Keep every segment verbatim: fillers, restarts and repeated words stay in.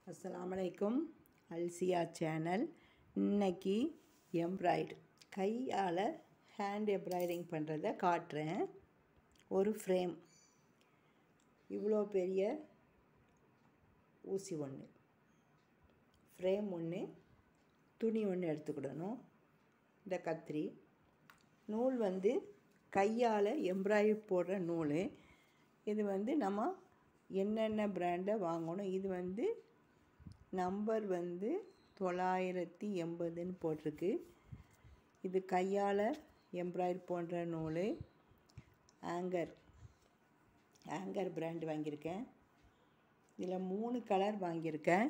அஸ்ஸலாமலைக்கும் அல்சியா channel. இன்னைக்கு எம்ப்ராய்டு கையால் hand embroidering பண்ணுறத காட்டுறேன். ஒரு ஃப்ரேம், இவ்வளோ பெரிய ஊசி ஒன்று, ஃப்ரேம் ஒன்று, துணி ஒன்று எடுத்துக்கிடணும். இந்த கத்திரி நூல் வந்து கையால் எம்ப்ராய்டரி போடுற நூல். இது வந்து நம்ம என்னென்ன பிராண்டை வாங்கணும். இது வந்து நம்பர் வந்து தொள்ளாயிரத்தி எண்பதுன்னு போட்டிருக்கு. இது கையால் எம்ப்ராய்டரி போடுற நூல். ஆங்கர் ஆங்கர் பிராண்டு வாங்கியிருக்கேன். இதில் மூணு கலர் வாங்கியிருக்கேன்.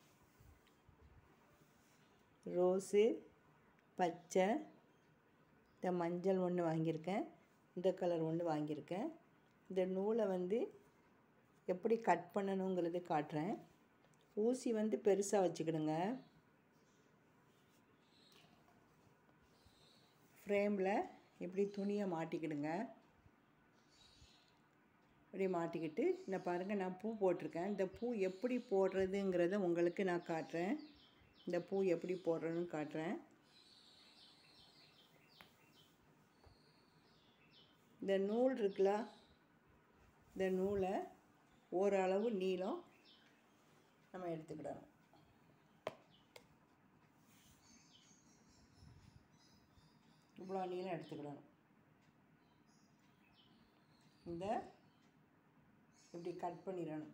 ரோஸு, பச்சை, இந்த மஞ்சள் ஒன்று வாங்கியிருக்கேன். இந்த கலர் ஒன்று வாங்கியிருக்கேன். இந்த நூலை வந்து எப்படி கட் பண்ணணுங்கிறது காட்டுறேன். ஊசி வந்து பெருசாக வச்சுக்கிடுங்க. ஃப்ரேமில் இப்படி துணியை மாட்டிக்கிடுங்க. இப்படி மாட்டிக்கிட்டு இந்த பாருங்கள், நான் பூ போட்டிருக்கேன். இந்த பூ எப்படி போடுறதுங்கிறத உங்களுக்கு நான் காட்டுறேன். இந்த பூ எப்படி போடுறதுன்னு காட்டுறேன். இந்த நூல் இருக்குல்ல, இந்த நூலை ஓரளவு நீளம் நம்ம எடுத்துக்கிடணும். இவ்வளோ நீளம் எடுத்துக்கிடணும். இந்த இப்படி கட் பண்ணிடணும்.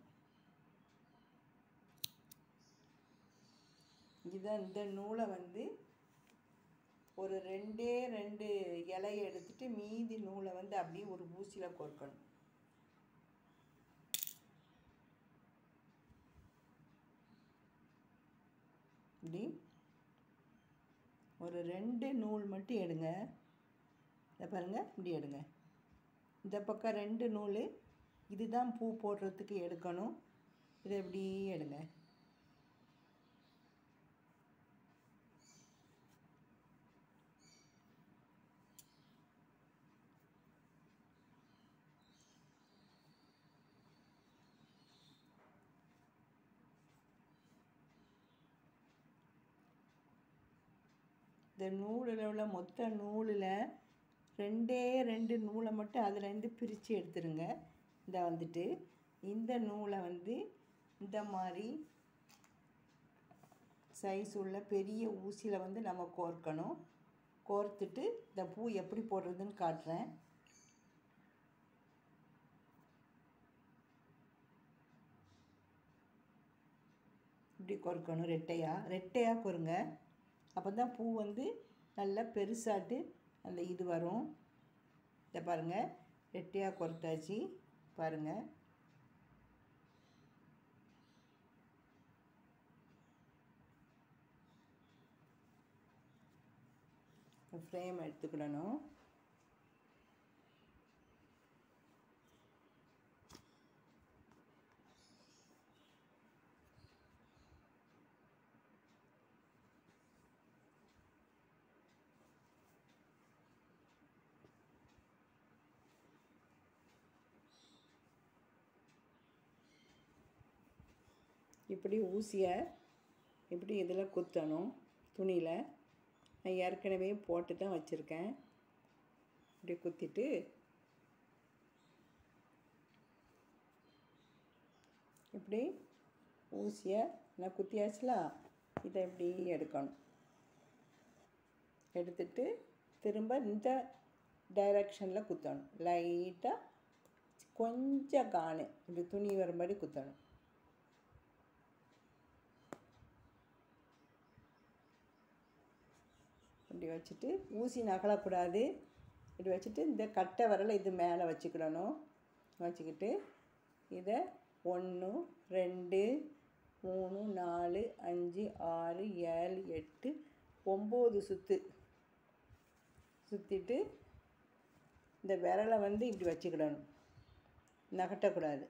இதை இந்த நூலை வந்து ஒரு ரெண்டே ரெண்டு இலையை எடுத்துட்டு மீதி நூலை வந்து அப்படியே ஒரு ஊசியில் கோர்க்கணும். இப்படி ஒரு ரெண்டு நூல் மட்டும் எடுங்க. இதை பாருங்கள், இப்படி எடுங்க. இந்த பக்கம் ரெண்டு நூல், இதுதான் பூ போடுறதுக்கு எடுக்கணும். இதை இப்படி எடுங்க. இந்த நூலில் உள்ள மொத்த நூலில் ரெண்டே ரெண்டு நூலை மட்டும் அதுலேருந்து பிரித்து எடுத்துருங்க. இந்த வந்துட்டு இந்த நூலை வந்து இந்த மாதிரி சைஸ் உள்ள பெரிய ஊசியில் வந்து நம்ம கோர்க்கணும். கோர்த்துட்டு இந்த பூ எப்படி போடுறதுன்னு காட்டுறேன். இப்படி கோர்க்கணும். ரெட்டையாக ரெட்டையாக கோருங்க. அப்போ தான் பூ வந்து நல்லா பெருசாட்டு அந்த இது வரும். இதை பாருங்கள், ரெட்டையாக கொறுத்தாச்சு. பாருங்கள், ஃப்ரேம் எடுத்துக்கிடணும். இப்படி ஊசியை இப்படி இதில் குத்தணும். துணியில் நான் ஏற்கனவே போட்டு தான் வச்சுருக்கேன். இப்படி குத்திட்டு இப்படி ஊசியை நான் குத்தியாச்சுலாம், இதை இப்படி எடுக்கணும். எடுத்துட்டு திரும்ப இந்த டைரெக்ஷனில் குத்தணும். லைட்டாக கொஞ்சம் காணு இப்படி துணி வரும்படி குத்தணும். இப்படி வச்சுட்டு ஊசி நகலக்கூடாது. இப்படி வச்சுட்டு இந்த கட்டை விரலை இது மேலே வச்சுக்கிடணும். வச்சுக்கிட்டு இதை ஒன்று, ரெண்டு, மூணு, நாலு, அஞ்சு, ஆறு, ஏழு, எட்டு, ஒம்பது சுற்று சுற்றிட்டு இந்த விரலை வந்து இப்படி வச்சுக்கிடணும். நகட்டக்கூடாது.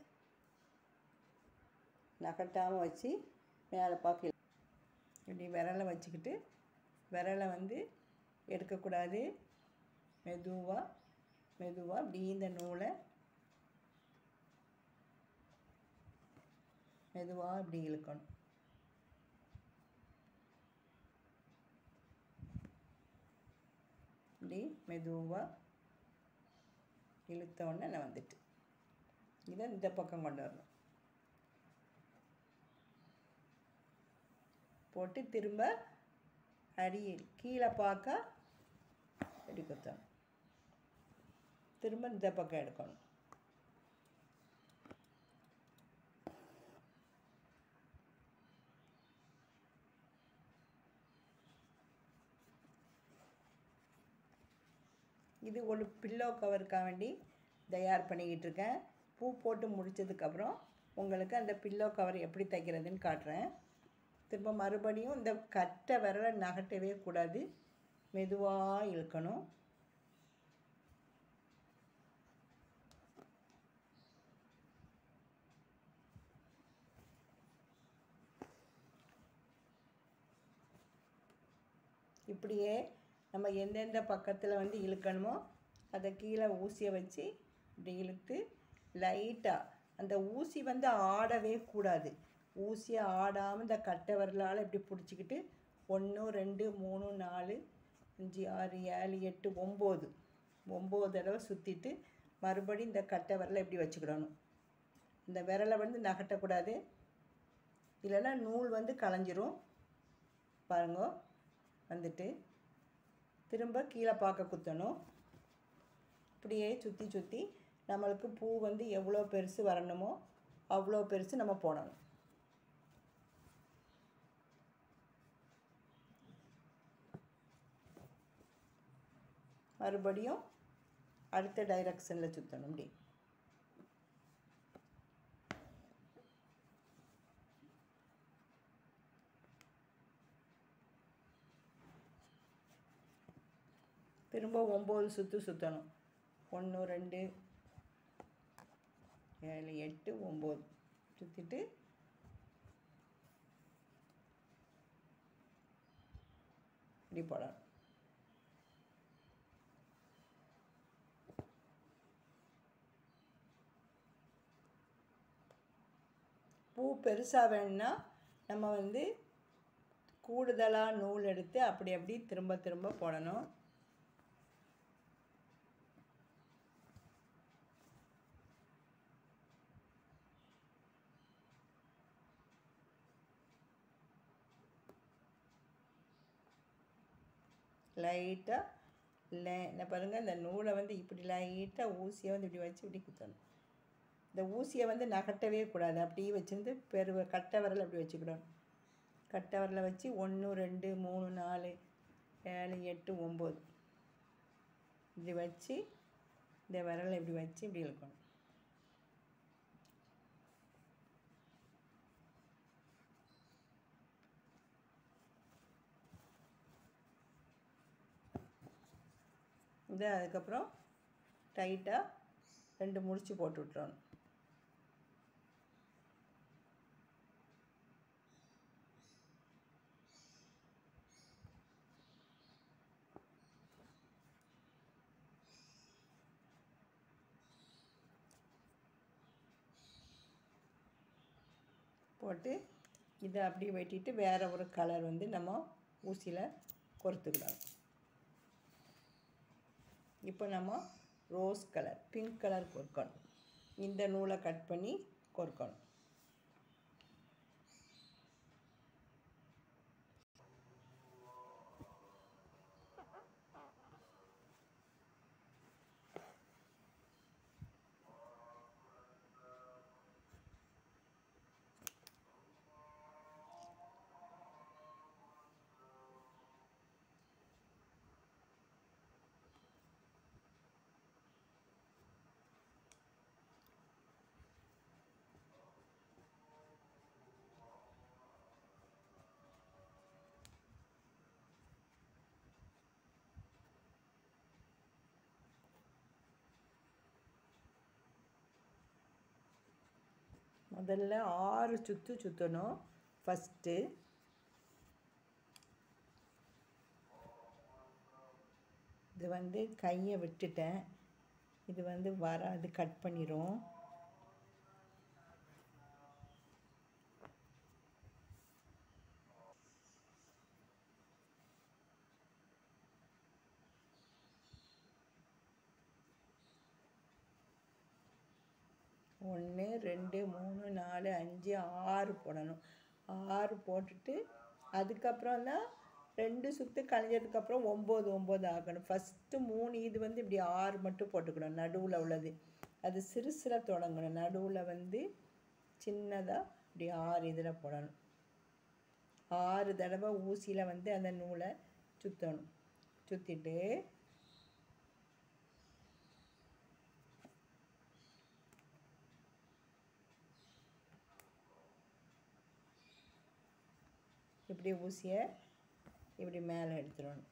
நகட்டாமல் வச்சு மேலே பார்க்க இப்படி விரலை வச்சுக்கிட்டு விரலை வந்து எடுக்கக்கூடாது. மெதுவாக மெதுவாக இப்படி இந்த நூலை மெதுவாக இப்படி இழுக்கணும். இப்படி மெதுவாக இழுத்த உடனே நான் வந்துட்டு இதை இந்த பக்கம் கொண்டு வரணும். போட்டு திரும்ப அடி கீழே பார்க்க அடி குத்தணும். திரும்ப இந்த பக்கம் எடுக்கணும். இது ஒரு பில்லோ கவருக்காக வேண்டி தயார் பண்ணிக்கிட்டு இருக்கேன். பூ போட்டு முடித்ததுக்கப்புறம் உங்களுக்கு அந்த பில்லோ கவர் எப்படி தைக்கிறதுன்னு காட்டுறேன். திரும்ப மறுபடியும் இந்த கட்டை விரலை நகட்டவே கூடாது, மெதுவாக இழுக்கணும். இப்படியே நம்ம எந்தெந்த பக்கத்தில் வந்து இழுக்கணுமோ அதை கீழே ஊசியை வச்சு இப்படி இழுத்து லைட்டாக, அந்த ஊசி வந்து ஆடவே கூடாது. ஊசியை ஆடாமல் இந்த கட்டை விரலால் இப்படி பிடிச்சிக்கிட்டு ஒன்று ரெண்டு மூணு நாலு அஞ்சு ஆறு ஏழு எட்டு ஒம்பது ஒம்பது தடவை சுற்றிட்டு மறுபடியும் இந்த கட்டை விரலை இப்படி வச்சுக்கிடணும். இந்த விரலை வந்து நகட்டக்கூடாது, இல்லைன்னா நூல் வந்து களைஞ்சிரும். பாருங்க, வந்துட்டு திரும்ப கீழே பார்க்க குத்தணும். இப்படியே சுற்றி சுற்றி நம்மளுக்கு பூ வந்து எவ்வளோ பெருசு வரணுமோ அவ்வளோ பெருசு நம்ம போடணும். மறுபடியும் அடுத்த டைரக்ஷனில் சுற்றணும். இப்படி திரும்ப ஒம்பது சுற்று சுற்றணும். ஒன்று ரெண்டு ஏழு எட்டு ஒம்பது சுற்றிட்டு இப்படி போடணும். பூ பெருசாக வேணும்னா நம்ம வந்து கூடுதலாக நூல் எடுத்து அப்படி அப்படி திரும்ப திரும்ப போடணும். லைட்டாக இல்லை என்ன பாருங்கள், இந்த நூலை வந்து இப்படி லைட்டாக ஊசியை வந்து இப்படி வச்சு இப்படி குத்தணும். இந்த ஊசியை வந்து நகட்டவே கூடாது, அப்படியே வச்சுருந்து பெரு கட்டை விரல் அப்படி வச்சுக்கிடணும். கட்டை விரலை வச்சு ஒன்று ரெண்டு மூணு நாலு ஏழு எட்டு ஒம்பது இப்படி வச்சு இந்த விரலை இப்படி வச்சு இப்படி இழுக்கணும். இதை அதுக்கப்புறம் டைட்டாக ரெண்டு முடிச்சு போட்டு விட்டுறணும். போட்டு இதை அப்படியே வெட்டிட்டு வேறு ஒரு கலர் வந்து நம்ம ஊசியில் கொறுத்துக்கிடணும். இப்போ நம்ம ரோஸ் கலர், பிங்க் கலர் கொறுக்கணும். இந்த நூலை கட் பண்ணி கொறுக்கணும். முதல்ல ஆறு சுற்று சுற்றணும். ஃபஸ்ட்டு இது வந்து கையை விட்டுட்டேன், இது வந்து வராது, கட் பண்ணிடும். ஒன்று ரெண்டு மூணு நாலு அஞ்சு ஆறு போடணும். ஆறு போட்டுட்டு அதுக்கப்புறம் தான் ரெண்டு சுற்று கழிஞ்சதுக்கப்புறம் ஒம்பது ஒம்பது ஆகணும். ஃபஸ்ட்டு மூணு இது வந்து இப்படி ஆறு மட்டும் போட்டுக்கணும் நடுவில் உள்ளது. அது சிறுசில் தொடங்கணும். நடுவில் வந்து சின்னதாக இப்படி ஆறு இதில் போடணும். ஆறு தடவை ஊசியில் வந்து அந்த நூலை சுற்றணும். சுற்றிட்டு இப்படி ஊசியை இப்படி மேலே எடுத்துடணும்.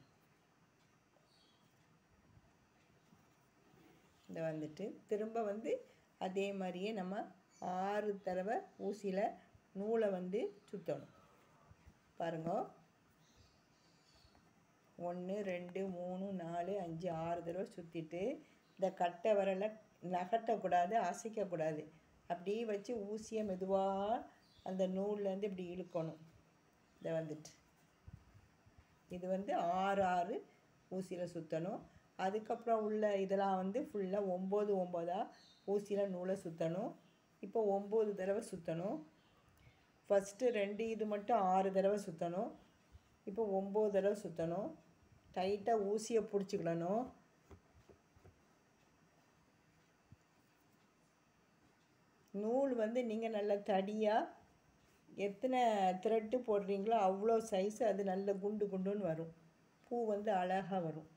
இதை வந்துட்டு திரும்ப வந்து அதே மாதிரியே நம்ம ஆறு தடவை ஊசியில் நூலை வந்து சுற்றணும். பாருங்க, ஒன்று ரெண்டு மூணு நாலு அஞ்சு ஆறு தடவை சுற்றிட்டு இந்த கட்டை விரலை நகட்டக்கூடாது, அசைக்கக்கூடாது. அப்படியே வச்சு ஊசியை மெதுவாக அந்த நூல்லேருந்து இப்படி இழுக்கணும். இதை வந்துட்டு இது வந்து ஆறு ஆறு ஊசியில் சுற்றணும். அதுக்கப்புறம் உள்ள இதெல்லாம் வந்து ஃபுல்லாக ஒம்பது ஒம்பதாக ஊசியில் நூலை சுற்றணும். இப்போ ஒம்பது தடவை சுற்றணும். ஃபஸ்ட்டு ரெண்டு இது மட்டும் ஆறு தடவை சுற்றணும். இப்போ ஒம்பது தடவை சுற்றணும். டைட்டாக ஊசியை பிடிச்சிக்கிடணும். நூல் வந்து நீங்கள் நல்ல தடியாக எத்தனை த்ரெட்டு போடுறீங்களோ அவ்வளோ சைஸு அது நல்ல குண்டு குண்டுன்னு வரும். பூ வந்து அழகாக வரும்.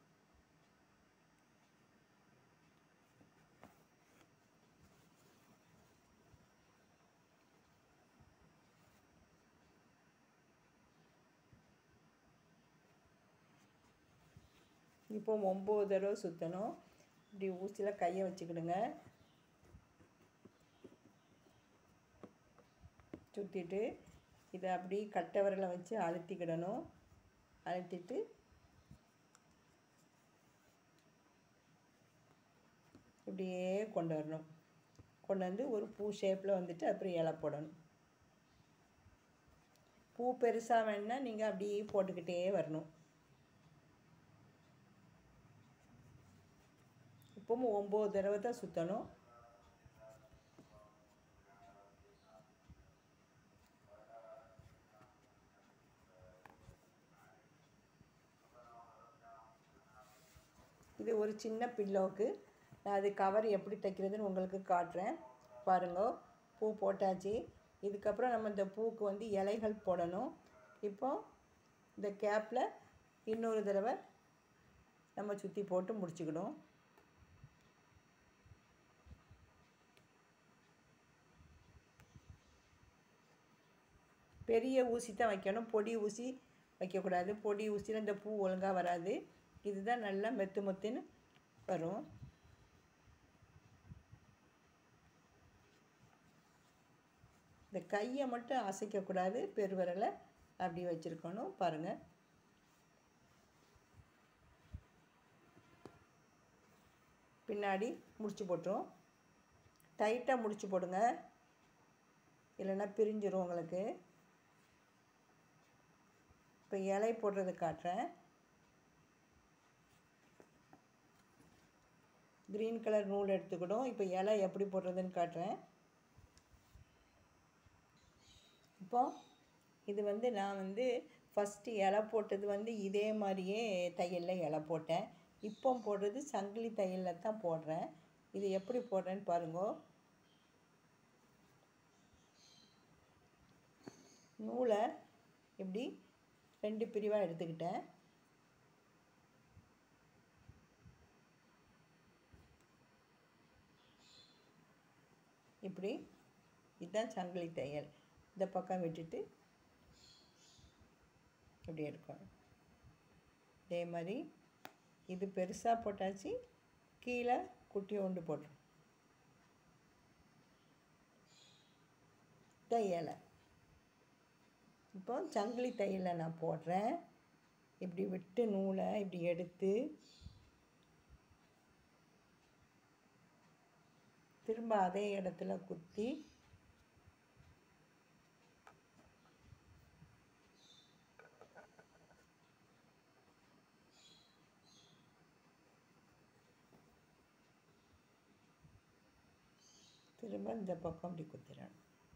இப்போ ஒம்பது தடவை சுற்றணும். இப்படி ஊசியில் கையை வச்சுக்கிடுங்க. சுற்றிட்டு இதை அப்படி கட்டை விரலை வச்சு அழுத்திக்கிடணும். அழுத்திட்டு இப்படியே கொண்டு வரணும். கொண்டு வந்து ஒரு பூ ஷேப்பில் வந்துட்டு அப்புறம் இலை போடணும். பூ பெருசாக வேணுன்னா நீங்கள் அப்படியே போட்டுக்கிட்டே வரணும். இப்போவும் ஒம்பது தடவை தான் சுற்றணும். இது ஒரு சின்ன பில்லோவுக்கு நான் அது கவர் எப்படி தைக்கிறதுன்னு உங்களுக்கு காட்டுறேன். பாருங்க, பூ போட்டாச்சு. இதுக்கப்புறம் நம்ம இந்த பூவுக்கு வந்து இலைகள் போடணும். இப்போ இந்த கேப்பில் இன்னொரு தடவை நம்ம சுற்றி போட்டு முடிச்சுக்கிடும். பெரிய ஊசி தான் வைக்கணும், பொடி ஊசி வைக்கக்கூடாது. பொடி ஊசியில் இந்த பூ ஒழுங்காக வராது. இதுதான் நல்லா மெத்து மெத்துன்னு வரும். இந்த கையை மட்டும் அசைக்கக்கூடாது, பெருவிரலை அப்படி வச்சுருக்கணும். பாருங்கள், பின்னாடி முடிச்சு போட்டுரும். டைட்டாக முடிச்சு போடுங்க, இல்லைன்னா பிரிஞ்சிடும் உங்களுக்கு. இப்போ இலை போடுறது காட்டுறேன். க்ரீன் கலர் நூல் எடுத்துக்கிடும். இப்போ இலை எப்படி போடுறதுன்னு காட்டுறேன். இப்போ இது வந்து நான் வந்து ஃபஸ்ட்டு இலை போட்டது வந்து இதே மாதிரியே தையலில் இலை போட்டேன். இப்போ போடுறது சங்கிலி தையலில் தான் போடுறேன். இது எப்படி போடுறேன்னு பாருங்க. நூலை இப்படி ரெண்டு பிரிவாக எடுத்துக்கிட்டேன். இப்படி இதுதான் சங்கிலி தையல். இந்த பக்கம் விட்டுட்டு இப்படி எடுக்கணும். இதே மாதிரி இது பெருசாக போட்டாச்சு, கீழே குட்டி ஒன்று போட்டுரும். தையலை இப்போ சங்கிலி தையலை நான் போடுறேன். இப்படி விட்டு நூலை இப்படி எடுத்து திரும்ப அதே இடத்துல குத்தி திரும்ப இந்த பக்கம் அப்படி குத்திடணும்.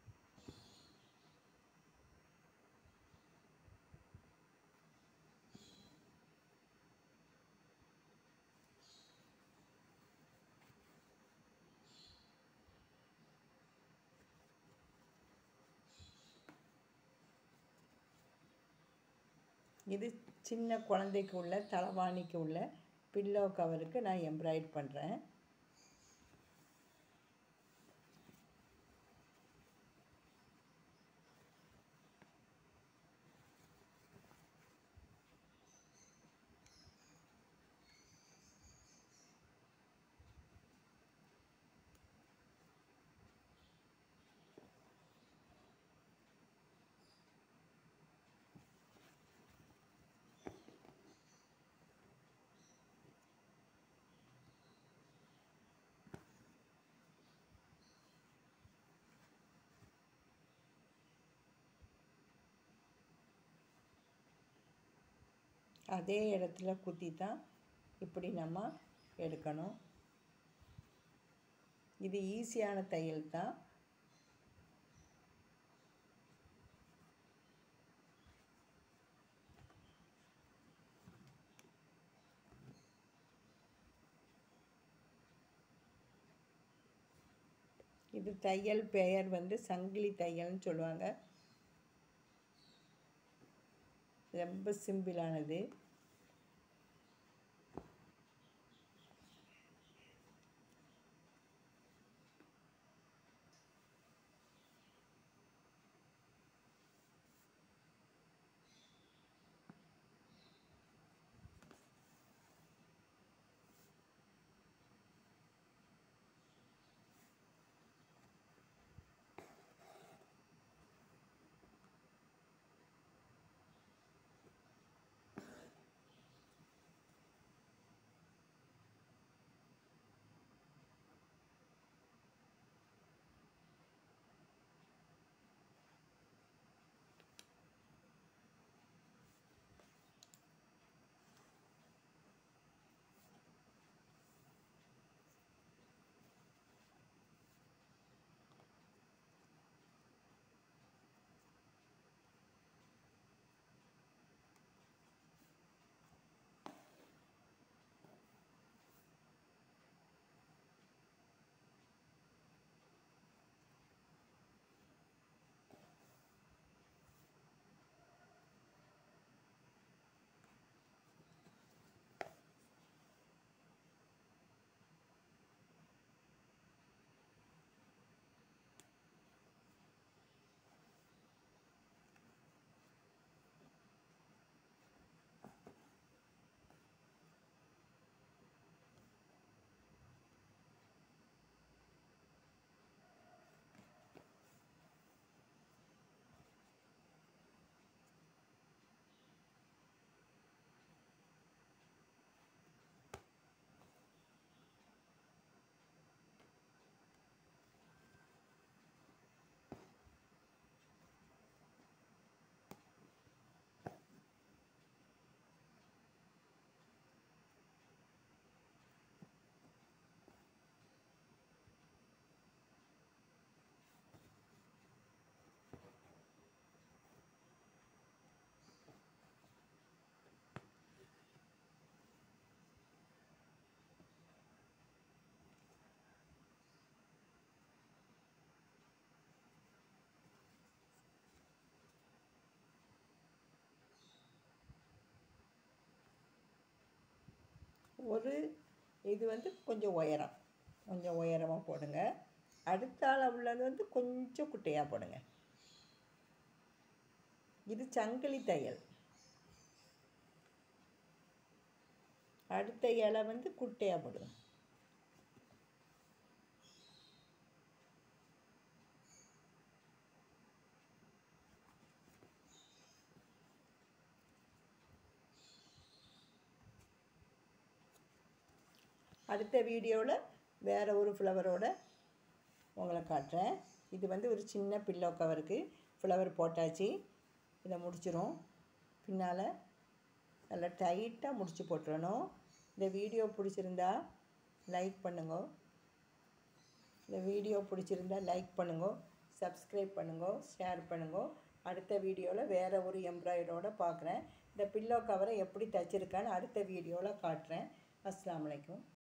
இது சின்ன குழந்தைக்கு உள்ள தலைவாணிக்கு உள்ள பில்லோ கவருக்கு நான் எம்ப்ராய்ட் பண்ணுறேன். அதே இடத்துல குத்தி தான் இப்படி நம்ம எடுக்கணும். இது ஈஸியான தையல் தான். இது தையல் பெயர் வந்து சங்கிலி தையல்னு சொல்லுவாங்க. ரொம்ப சிம்பிளானது. ஒரு இது வந்து கொஞ்சம் உயரம், கொஞ்சம் உயரமாக போடுங்க. அடுத்தால உள்ளது வந்து கொஞ்சம் குட்டையாக போடுங்க. இது சங்கிலி தையல். அடுத்த இலை வந்து குட்டையாக போடுங்க. அடுத்த வீடியோவில் வேறு ஒரு ஃப்ளவரோட உங்களை காட்டுறேன். இது வந்து ஒரு சின்ன பில்லோ கவருக்கு ஃப்ளவர் போட்டாச்சு. இதை முடிச்சிடும். பின்னால் நல்லா டைட்டாக முடிச்சு போட்டுறணும். இந்த வீடியோ பிடிச்சிருந்தா லைக் பண்ணுங்க. இந்த வீடியோ பிடிச்சிருந்தா லைக் பண்ணுங்க, சப்ஸ்கிரைப் பண்ணுங்க, ஷேர் பண்ணுங்க. அடுத்த வீடியோவில் வேறு ஒரு எம்ப்ராய்டரோட பார்க்குறேன். இந்த பில்லோ கவரை எப்படி தைச்சிருக்கான்னு அடுத்த வீடியோவில் காட்டுறேன். அஸ்ஸலாமு அலைக்கும்.